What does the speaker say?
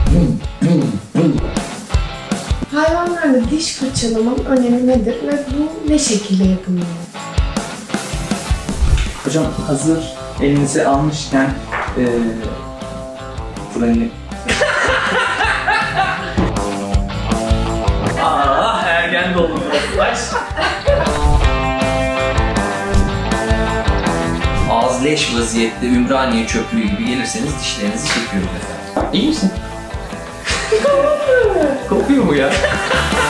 Hayvanlarda diş fırçalamanın önemi nedir ve bu ne şekilde yapılmalı? Hocam hazır elinize almışken burayı... Ergen doldu burası. Ağız leş vaziyette Ümraniye çöplüğü gibi gelirseniz dişlerinizi çekiyorum efendim. İyi misin? Kokuyor mu ya?